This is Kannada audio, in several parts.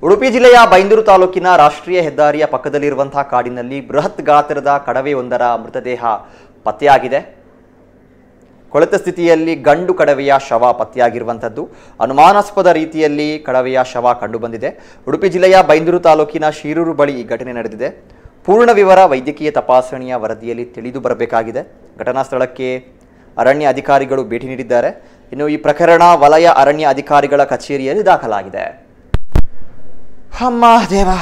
ಉಡುಪಿ ಜಿಲ್ಲೆಯ ಬೈಂದೂರು ತಾಲೂಕಿನ ರಾಷ್ಟ್ರೀಯ ಹೆದ್ದಾರಿಯ ಪಕ್ಕದಲ್ಲಿರುವಂತಹ ಕಾಡಿನಲ್ಲಿ ಬೃಹತ್ ಗಾತ್ರದ ಕಡವೆಯೊಂದರ ಮೃತದೇಹ ಪತ್ತೆಯಾಗಿದೆ. ಕೊಳೆತ ಸ್ಥಿತಿಯಲ್ಲಿ ಗಂಡು ಕಡವೆಯ ಶವ ಪತ್ತೆಯಾಗಿರುವಂಥದ್ದು. ಅನುಮಾನಾಸ್ಪದ ರೀತಿಯಲ್ಲಿ ಕಡವೆಯ ಶವ ಕಂಡುಬಂದಿದೆ. ಉಡುಪಿ ಜಿಲ್ಲೆಯ ಬೈಂದೂರು ತಾಲೂಕಿನ ಶೀರೂರು ಬಳಿ ಈ ಘಟನೆ ನಡೆದಿದೆ. ಪೂರ್ಣ ವಿವರ ವೈದ್ಯಕೀಯ ತಪಾಸಣೆಯ ವರದಿಯಲ್ಲಿ ತಿಳಿದು ಬರಬೇಕಾಗಿದೆ. ಘಟನಾ ಸ್ಥಳಕ್ಕೆ ಅರಣ್ಯ ಅಧಿಕಾರಿಗಳು ಭೇಟಿ ನೀಡಿದ್ದಾರೆ. ಇನ್ನು ಈ ಪ್ರಕರಣ ವಲಯ ಅರಣ್ಯ ಅಧಿಕಾರಿಗಳ ಕಚೇರಿಯಲ್ಲಿ ದಾಖಲಾಗಿದೆ. ಅಮ್ಮ ದೇವ,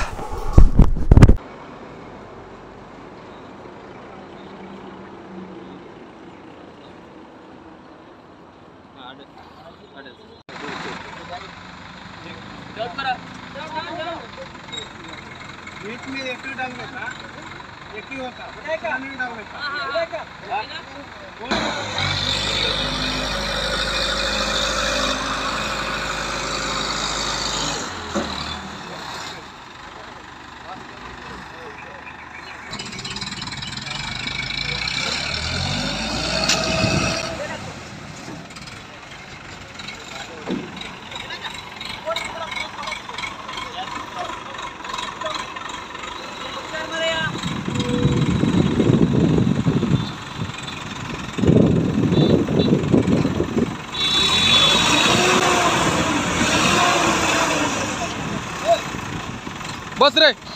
बस रे।